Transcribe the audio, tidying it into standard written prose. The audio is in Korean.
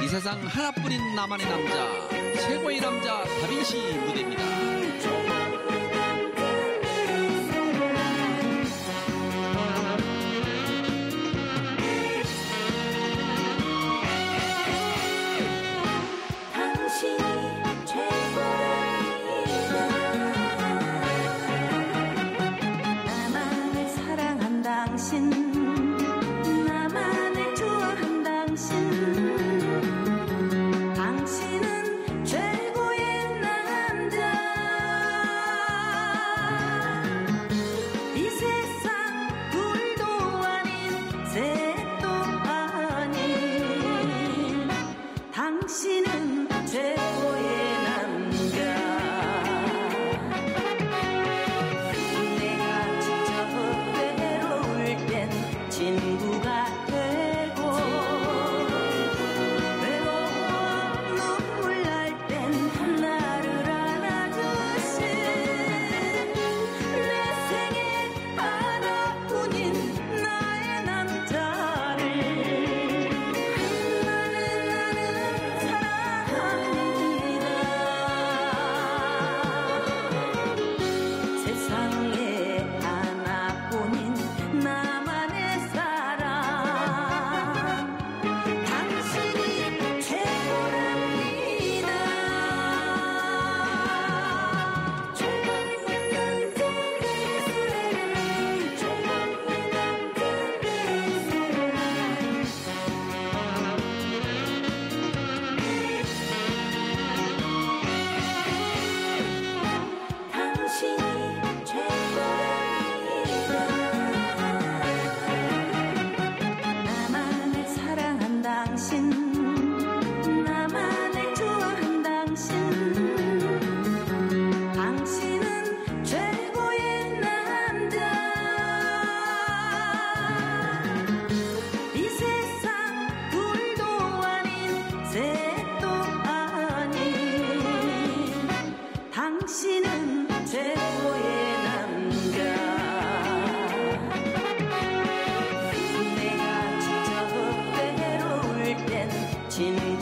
세상 하나뿐인 나만의 남자, 최고의 남자 다빈치 무대입니다. 나만을 좋아한 당신, 당신은 최고의 남자. 이 세상 둘도 아닌 셋도 아닌 당신은 최고의 남자. 친구가 되고 외로워 눈물 날 땐 나를 안아주신 내 생에 하나뿐인 나의 남자를 나는 사랑합니다. 세상에 하나뿐인 나만의 나만을 좋아한 당신, 당신은 최고의 남자. 이 세상 둘도 아닌 셋도 아닌 당신은 최고의 남자. 내가 진짜 외로울 땐 친구